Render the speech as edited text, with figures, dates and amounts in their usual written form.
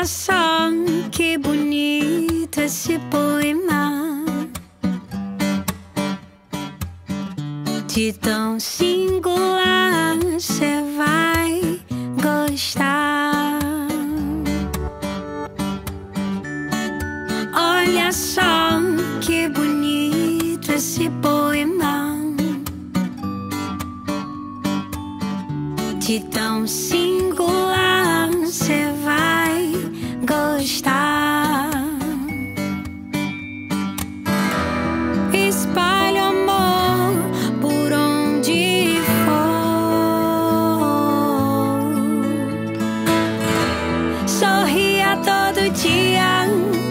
Olha só que bonito esse poema, de tão singular cê vai gostar. Olha só que bonito esse poema, de tão singular cê vai gostar. Espalhe amor por onde for, sorria todo dia.